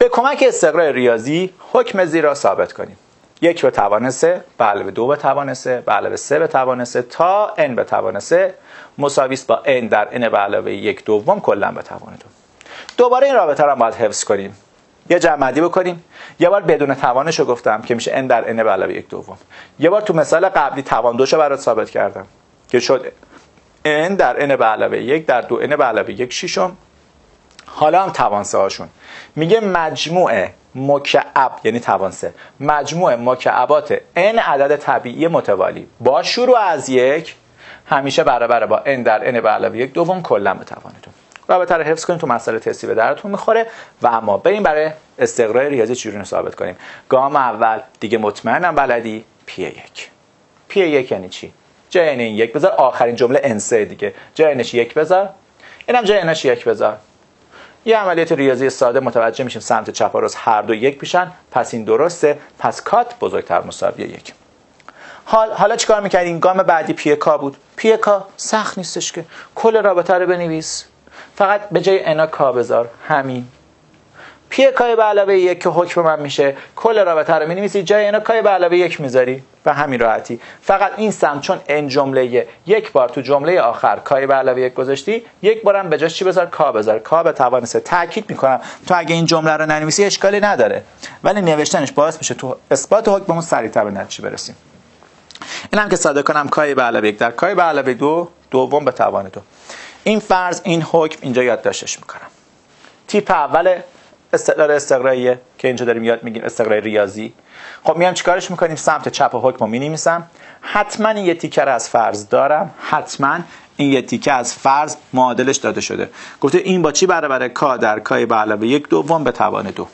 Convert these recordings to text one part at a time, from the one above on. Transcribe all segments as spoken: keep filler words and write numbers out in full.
به کمک استقرار ریاضی حکم زیر را ثابت کنیم. یک به توان سه به علاوه دو به توان سه به علاوه سه به توان سه تا n به توان سه مساوی است با n در n به علاوه یک دوم کلا به توان دو. دوباره این رابطه را باید حفظ کنیم. یه جمع بکنیم. یه بار بدون توانش رو گفتم که میشه n در n به علاوه یک دوم. یه بار تو مثال قبلی توان دوشو برات ثابت کردم که شد n در n به علاوه یک در دو n به علاوه یک ششم. حالا هم توان سه هاشون میگه مجموع مکعب یعنی توان سه مجموع مکعبات n عدد طبیعی متوالی با شروع از یک همیشه برابر با n در n به علاوه یک دوم کلا به توان دو. رابطه رو حفظ کنیم تو مسئله تستی به درتون میخوره. و اما بریم برای استقرار ریاضی چجوری ثابت کنیم. گام اول دیگه مطمئنم بلدی پی یک. پی یک یعنی چی؟ جای این یک بذار آخرین جمله ان سه دیگه. جای انش یک بذار. اینم جای انش یک بذار. یه عملیات ریاضی ساده متوجه میشیم سمت چپ و راست هر دو یک پیشن. پس این درسته. پس کات بزرگتر مساوی یک. حال حالا چیکار می‌کردیم؟ گام بعدی پی کا بود. پی کا سخت نیستش که کل رابطه رو بنویس. فقط به جای انا کا بذار. همین. پی کای به علاوه یک که حکم من میشه کل رابطه رو می‌نویسی جای انا کای به علاوه یک میذاری و همین راحتی. فقط این سم چون ان جمله یک بار تو جمله آخر کای به علاوه یک گذاشتی یک بارم به جاش چی بذار؟ کا بذار. کا به توان سه. تاکید میکنم تو اگه این جمله رو ننویسی اشکالی نداره ولی نوشتنش باعث میشه تو اثبات حکممون سریعتر به نتیجه برسیم. اینم که ساده کنم کای به علاوه یک در کای به علاوه دو دوم به توان دو. این فرض این حکم اینجا یادداشتش میکنم. تیپ اول استقرار استقراییه که اینجا داریم یاد میگیم استقرار ریاضی. خب میام چیکارش میکنیم؟ سمت چپ حکمو مینویسم. حتما این یه تیکه از فرض دارم. حتما این یه تیکه از فرض معادلش داده شده. گفته این با چی برابره؟ کا در کای به علاوه یک دوم به توان دو.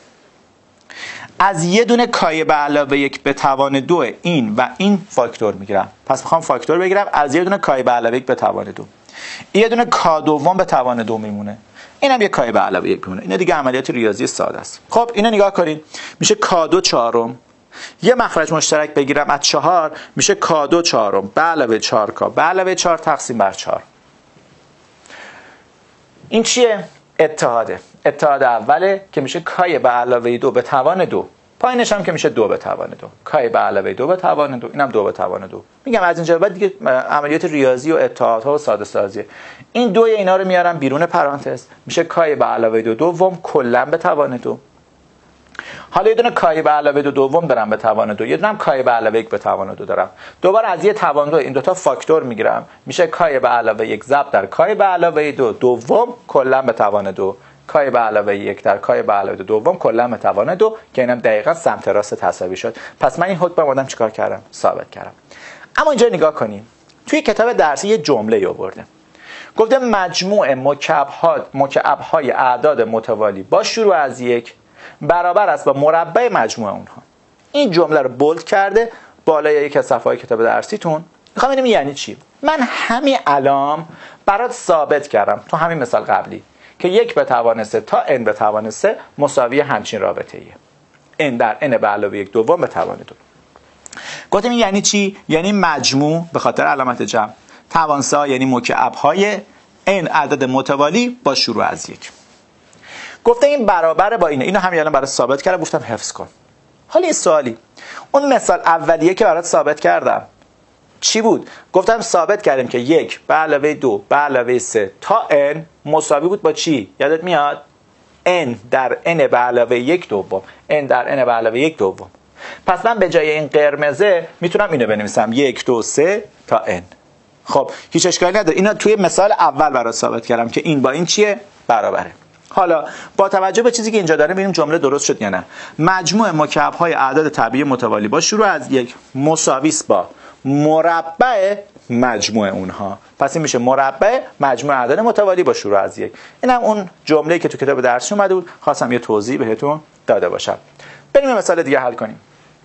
از یه دونه کای به علاوه یک به توان دو این و این فاکتور میگیرم. پس میخوام فاکتور بگیرم از یه دونه کای به علاوه یک به توان دو. یه دونه کا دوم به توان دو میمونه. اینم یه کای به علاوه یک میمونه. اینا دیگه عملیات ریاضی ساده است. خب اینو نگاه کنید. میشه کا دو چهارم. یه مخرج مشترک بگیرم از چهار میشه کا دو چهارم به علاوه چهار کا به علاوه چهار تقسیم بر چهار. این چیه؟ اتحاده. اتحاد اوله که میشه کای به علاوه دو به توان دو. پایینش هم که میشه دو به توان دو. کای به علاوه دو به توان دو. اینم دو به توان دو. میگم از اینجا بعد دیگه عملیات ریاضی و اتحادها و ساده سازیه. این دوی اینا رو میارم بیرون پرانتز میشه کای به علاوه دو دوم کلا به توان دو. حالا یه دونه کای به علاوه دو دوم دارم به توان دو. یه دونه هم کای به علاوه یک به توان دو دارم. دوباره از یه توان دو این دوتا فاکتور میگیرم میشه کای به علاوه یک ضرب در کای به علاوه دو دوم کلا به توان دو. کای به علاوه یک در کای به علاوه دو دوم کلا به توان دو که اینم دقیقاً سمت راست تساوی شد. پس من این حکم آوردم چیکار کردم؟ ثابت کردم. اما اینجا نگاه کنیم. توی کتاب درسی یه جمله آورده. گفته مجموع مکعب‌ها مکعب‌های اعداد متوالی با شروع از یک برابر است با مربع مجموع اونها. این جمله رو بولد کرده بالای یک از صفحه‌های کتاب درسیتون. میخوام ببینم یعنی چی. من همین الان برات ثابت کردم تو همین مثال قبلی که یک به توان سه تا n به توان سه مساوی همچین رابطه ایه. n در n به علاوه یک دوم به توان دو. گفتم این یعنی چی؟ یعنی مجموع به خاطر علامت جمع توان سه یعنی مکعب‌های n عدد متوالی با شروع از یک. گفته این برابر با اینه. اینو همین الان برات ثابت کردم گفتم حفظ کن. حالا یه سوالی. اون مثال اولیه که برات ثابت کردم چی بود؟ گفتم ثابت کردیم که یک به علاوه دو به علاوه سه تا n مساوی بود با چی؟ یادت میاد؟ n در n به علاوه یک دوم. n در n به علاوه یک دوم. پس من به جای این قرمزه میتونم اینو بنویسم یک دو سه تا n. خب هیچ اشکالی نداره. اینا توی مثال اول برات ثابت کردم که این با این چیه؟ برابره. حالا با توجه به چیزی که اینجا داره ببینیم جمله درست شد یا نه. مجموع مکعب‌های اعداد طبیعی متوالی با شروع از یک مساوی است با مربع مجموع اونها. پس این میشه مربع مجموع اعداد متوالی با شروع از یک. اینم اون جمله‌ای که تو کتاب درسی اومده بود خواستم یه توضیح بهتون داده باشم. بریم مثال دیگه حل کنیم.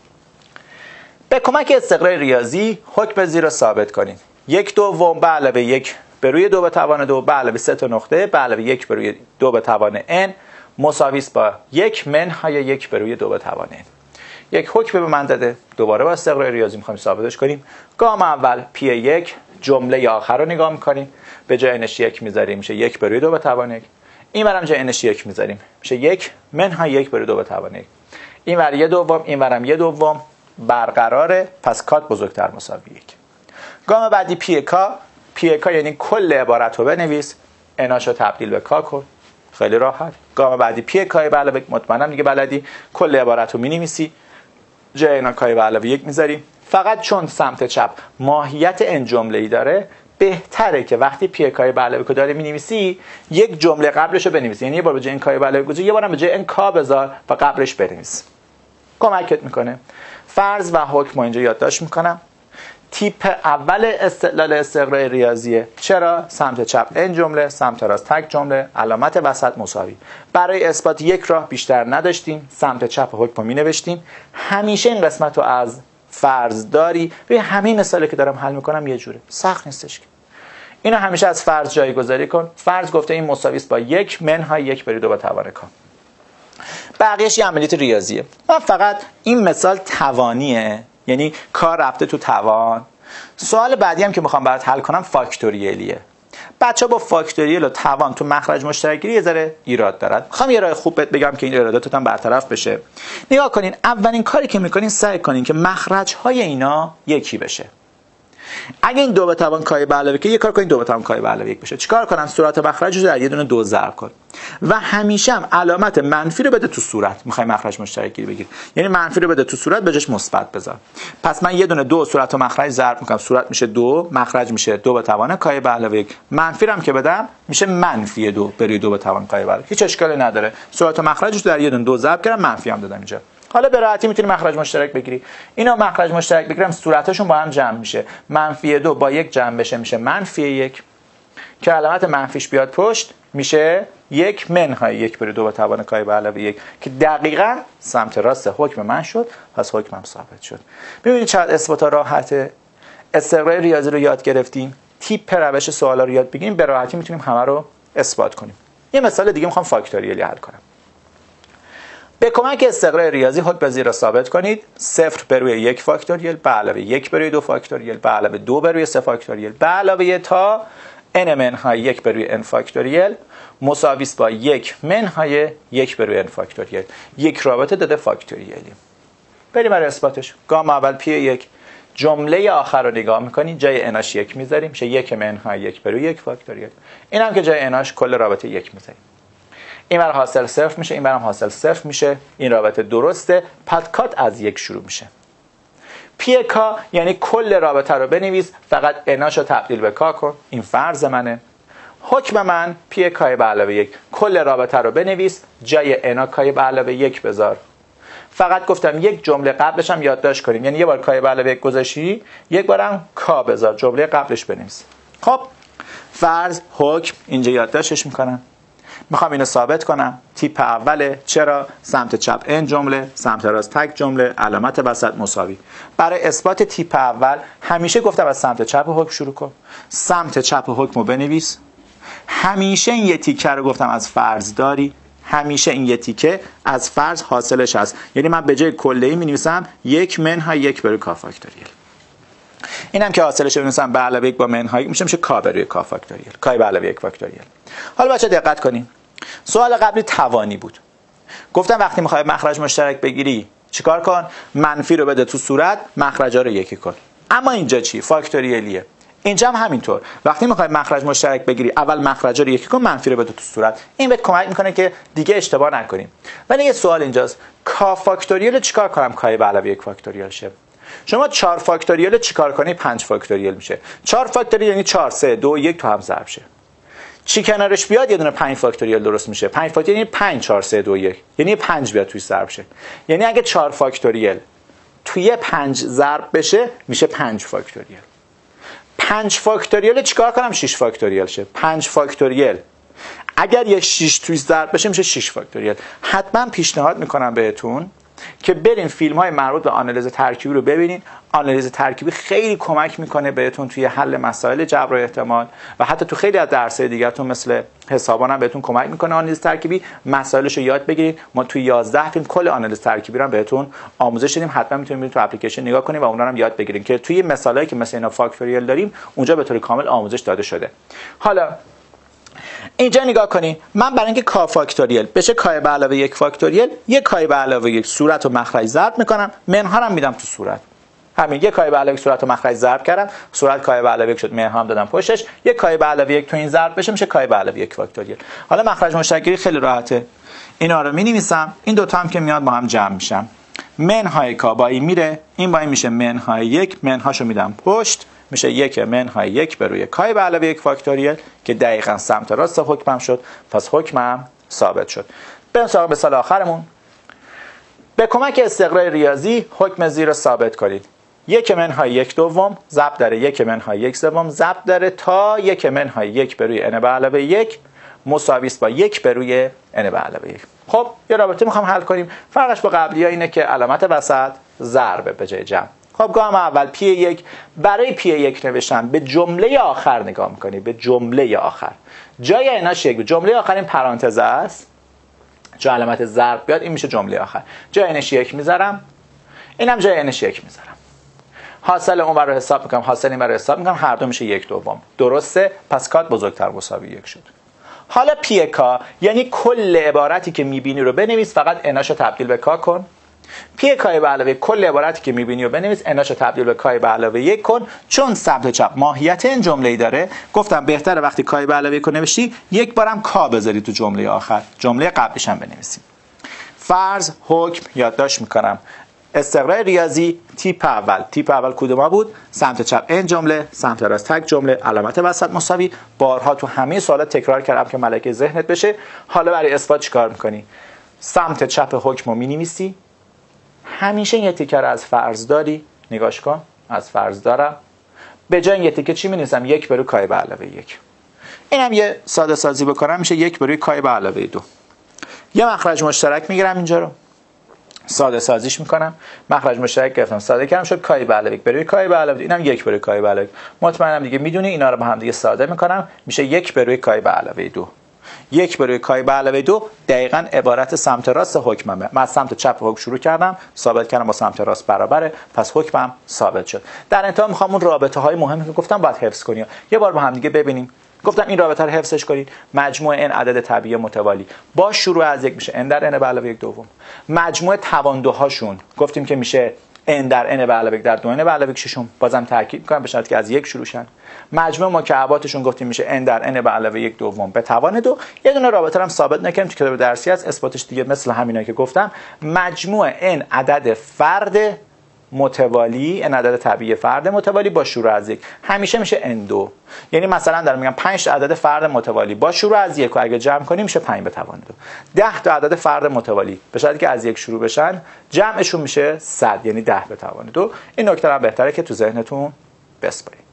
به کمک استقرار ریاضی حکم زیر را ثابت کنید. یک دوم به علاوه یک به روی دو به توان دو به علاوه سه تا نقطه به علاوه یک به روی دو به توان n مساوی است با یک منهای یک به روی دو به توان n. یک حکم به من داده. دوباره با استقرار ریاضی می‌خوایم ثابتش کنیم. گام اول پی یک جمله آخر رو نگاه می‌کنیم. به جای نش یک می‌ذاریم میشه یک به روی دو به توان یک. این برم جای انش یک میذاریم، میشه یک منهای یک بر دو به توان یک. این ور یه دوم، این ورم یه دوم، برقراره. پس کات بزرگتر مساوی یک. گام بعدی پی کا. پی کا یعنی کل عبارت رو بنویس، اناشو تبدیل به کا کن. خیلی راحت. گام بعدی پی کا به علاوه مطمئنم دیگه بلدی، کل عبارت رو مینویسی، جای اینا کا به علاوه یک میذاریم. فقط چون سمت چپ ماهیت ان جمله‌ای داره، بهتره که وقتی پی کا به علاوه داره مینویسی یک جمله قبلش رو بنویسی. یعنی یه بار به جای این کا به علاوه گذار، یه بارم به جای این کا بذار و قبلش بنویس. کمکت میکنه. فرض و حکم اینجا یادداشت میکنم. تیپ اول استدلال استقراء ریاضیه. چرا؟ سمت چپ این جمله، سمت راست تک جمله، علامت وسط مساوی. برای اثبات یک راه بیشتر نداشتیم، سمت چپ حکم می نوشتیم. همیشه این قسمت رو از فرض داری. به همین مثالی که دارم حل میکنم یه جوره، سخت نیستش که. اینو همیشه از فرض جایگذاری کن. فرض گفته این مساوی است با یک منهای یک بر دو به توان کا. بقیه‌اش یه عملیات ریاضیه. من فقط این مثال توانیه، یعنی کار رفته تو توان. سوال بعدی هم که میخوام برات حل کنم فاکتوریالیه. بچه‌ها با فاکتوریال و توان تو مخرج مشترک گیری یه ذره ایراد دارن. میخوام یه راه خوب بهت بگم که این ایراداتتون برطرف بشه. نگاه کنین، اولین کاری که میکنین سعی کنین که مخرج‌های اینا یکی بشه. اگه این دو به توان کای به علاوه که یه کار کنین دو به توان کای به علاوه یک بشه. چیکار کنم؟ صورت مخرج رو در یه دونه دو ضرب کن و همیشه هم علامت منفی رو بده تو صورت. میخوای مخرج مشترک گیری بگیر، یعنی منفی رو بده تو صورت، به جاش مثبت بذار. پس من یه دونه دو صورت و مخرج ضرب میکنم، صورت میشه دو، مخرج میشه دو به توان کای به علاوه یک. منفی هم که بدم میشه منفی دو بری دو به توان کای به علاوه. هیچ اشکالی نداره. صورت و مخرجش در یه دونه دو ضرب کردم، منفی هم دادم اینجا. حالا به راحتی میتونی مخرج مشترک بگیری. اینا مخرج مشترک بگیرم، صورتاشون با هم جمع میشه. منفی دو با یک جمع بشه میشه منفی یک، که علامت منفیش بیاد پشت میشه یک منهای یک بر دو به توان کای به علاوه یک، که دقیقاً سمت راست حکم من شد. پس حکمم ثابت شد. ببینید چقدر اثبات‌ها راحته. استقراء ریاضی رو یاد گرفتیم، تیپ روش سوالا رو یاد بگیریم، به راحتی میتونیم همه رو اثبات کنیم. یه مثال دیگه میخوام فاکتوریالی حل کنم. به کمک استقراء ریاضی حکم پذیر را ثابت کنید. صفر بر روی یک فاکتوریال به علاوه یک بر روی دو فاکتوریال به علاوه دو بر روی سه فاکتوریال به علاوه تا n منهای یک بر روی n فاکتوریال مساوی است با یک منهای یک بر روی n فاکتوریال. یک رابطه داده فاکتوریالی. بریم برای اثباتش. گام اول پی یک، جمله آخر رو نگاه میکنید، جای ناش یک میذاریم، میشه یک منهای یک بر روی یک فاکتوریال. اینم که جای ناش کل رابطه یک میذاریم. این بر حاصل صفر میشه، این برم حاصل صفر میشه. این رابطه درسته. پس کات از یک شروع میشه. پی کا یعنی کل رابطه رو بنویس، فقط اناشو تبدیل به کا کن. این فرض منه. حکم من پی کای به علاوه یک، کل رابطه رو بنویس، جای انا کای به علاوه یک بذار. فقط گفتم یک جمله قبلش هم یادداشت کنیم، یعنی یه بار کای به علاوه یک گذاشتی، یک بارم کا بذار، جمله قبلش بنویس. خب فرض حکم اینجا یادداشتش میکنم. میخوام اینو ثابت کنم. تیپ اوله. چرا؟ سمت چپ این جمله، سمت راست تک جمله، علامت وسط مساوی. برای اثبات تیپ اول همیشه گفتم از سمت چپ حکم شروع کن. سمت چپ حکم رو بنویس. همیشه این یه تیکه رو گفتم از فرض داری. همیشه این یه تیکه از فرض حاصلش هست. یعنی من به جای کلی می نویسم یک منهای یک بر کا فاکتوریال. اینم که حاصلش رو بنویسم به علاوه یک با منهای میشه میشه کا بر کا فاکتوریال. کا به علاوه یک فاکتوریال. حالا بچه دقت کنین. سوال قبلی توانی بود. گفتم وقتی میخوای مخرج مشترک بگیری چیکار کن؟ منفی رو بده تو صورت، مخرجا رو یکی کن. اما اینجا چی؟ فاکتوریالیه. اینجا هم همینطور. وقتی میخوای مخرج مشترک بگیری، اول مخرجا رو یکی کن، منفی رو بده تو صورت. این بهت کمک میکنه که دیگه اشتباه نکنیم. ولی یه سوال اینجاست. کا فاکتوریال چیکار کنم کای به علاوه یک فاکتوریال شه؟ شما چهار فاکتوریال چیکار کنی؟ پنج فاکتوریال میشه. چهار فاکتوریال یعنی چهار سه دو یک تو هم ضرب شه. چی کنارش بیاد یه دونه پنج فاکتوریال درست میشه. پنج فاکتوریال یعنی پنج چهار سه دو یک، یعنی پنج بیاد توی ضرب شه. یعنی اگه چهار فاکتوریال توی پنج ضرب بشه میشه پنج فاکتوریال. پنج فاکتوریال چیکار کنم؟ شش فاکتوریال شه. پنج فاکتوریال اگر یک شش توی ضرب بشه میشه شش فاکتوریال. حتما پیشنهاد میکنم بهتون که برین فیلم های مربوط به آنالیز ترکیبی رو ببینین. آنالیز ترکیبی خیلی کمک میکنه بهتون توی حل مسائل جبر و احتمال و حتی تو خیلی از درس‌های دیگه‌تون مثل حسابان هم بهتون کمک میکنه. آنالیز ترکیبی مسائلش رو یاد بگیرید. ما توی یازده فیلم کل آنالیز ترکیبی رو هم بهتون آموزش دادیم. حتما میتونید برید تو اپلیکیشن نگاه کنید و اونها رو هم یاد بگیرید که توی مسائلی که مثلا اینا فاکتوریال داریم اونجا به طور کامل آموزش داده شده. حالا اینجا نگاه کنین، من برای اینکه کا فاکتوریل بشه کای به علاوه یک فاکتوریل، یک کای به علاوه یک صورت و مخرج ضرب میکنم، منها رو میدم تو صورت. همین یک کای به علاوه یک صورت و مخرج ضرب کردم، صورت کای به علاوه یک شد، منها هم دادم پشتش، یک کای به علاوه یک تو این ضرب بشه میشه کای به علاوه یک فاکتوریل. حالا مخرج مشترک خیلی راحته. اینا رو می‌نویسم، این دو تا هم که میاد با هم جمع میشن. منهای کا با این میره، این با این میشه منهای یک، منهاشو میدم پشت، میشه یک منهای یک به روی کای به علاوه یک فاکتوریل که دقیقاً سمت راست حکمم شد، پس حکمم ثابت شد. بریم سراغ مثال آخرمون. به کمک استقرار ریاضی حکم زیر ثابت کنید. یک منهای یک دوم ضرب در یک منهای یک سوم ضرب در تا یک منهای یک به روی n به علاوه یک مساوی است با یک به روی n به علاوه یک. خب یه رابطه میخوام حل کنیم. فرقش با قبلی‌ها اینه که علامت وسط ضربه به جای جمع. خب گام اول پی یک، برای پی یک نوشتن به جمله آخر نگاه میکنی، به جمله آخر. جای ایناش یک، جمله آخر این پرانتز است. جا علامت ضرب بیاد این میشه جمله آخر. جای اینش یک میذارم، اینم جای اینش یک میذارم. حاصل اون رو حساب میکنم، حاصل این رو حساب میکنم، هر دو میشه یک دوم. درسته؟ پس کات بزرگتر مساوی یک شد. حالا پی کا یعنی کل عبارتی که میبینی رو بنویس، فقط اناشو تبدیل به کا کن. پی کای به علاوه کل عبارتی که میبینی رو بنویس، اناشو تبدیل به کای به علاوه یک کن. چون سمت چپ ماهیت این جمله‌ای داره، گفتم بهتره وقتی کای به علاوه یک رو نوشتی یک بارم کا بذاری تو جمله آخر، جمله قبلیش هم بنویسیم. فرض، حکم یادداشت میکنم. استقرار ریاضی تیپ اول، تیپ اول کدوم بود؟ سمت چپ این جمله، سمت راست تک جمله، علامت وسط مساوی. بارها تو همه سوالات تکرار کردم که ملکه ذهنت بشه. حالا برای اثبات چیکار میکنی؟ سمت چپ حکم رو مینویسی. همیشه یه تیکه رو از فرض داری، نگاش کن، از فرض دارم. به جای یه تیکه چی مینویسم؟ یک بر روی کای به علاوه یک. اینم یه ساده سازی بکنم میشه یک بر روی کای به علاوه دو. یه مخرج مشترک میگیرم اینجا رو، ساده سازیش میکنم. مخرج مشترک گرفتم، ساده کردم، شد کای به علاوه یک بر روی کای به علاوه دو. اینم یک بر روی کای به علاوه. مطمئنم دیگه میدونی اینا رو با هم دیگه ساده میکنم، میشه یک بر روی کای به علاوه دو. یک بر روی کای به علاوه دو دقیقاً عبارت سمت راست حکممه. من از سمت چپ حکم شروع کردم، ثابت کردم با سمت راست برابره، پس حکمم ثابت شد. در انتها میخوام اون رابطه های مهمی که گفتم باید حفظ کنی، یه بار با هم دیگه ببینیم. گفتم این رابطه رو حفظش کنید. مجموع n عدد طبیعی متوالی با شروع از یک میشه n در n به علاوه یک دوم. مجموع تواندوهاشون گفتیم که میشه n در n به علاوه یک در دو n به علاوه یک ششم. بازم تاکید میکنم به شرطی که از یک شروع شن. مجموع مکعباتشون گفتیم میشه n در n به علاوه یک دوم به توان دو. یه دونه رابطه هم ثابت نکردیم تو کتاب درسی هست، اثباتش دیگه مثل همینایی که گفتم. مجموع n عدد فرد متوالی، n عدد طبیعی فرد متوالی با شروع از یک همیشه میشه n دو. یعنی مثلا دارم میگم پنج عدد فرد متوالی با شروع از یک و اگه جمع کنیم میشه پنج به توان دو. ده تا عدد فرد متوالی به شرطی که از یک شروع بشن جمعشون میشه صد، یعنی ده به توان دو. این نکته هم بهتره که تو ذهنتون بسپارید.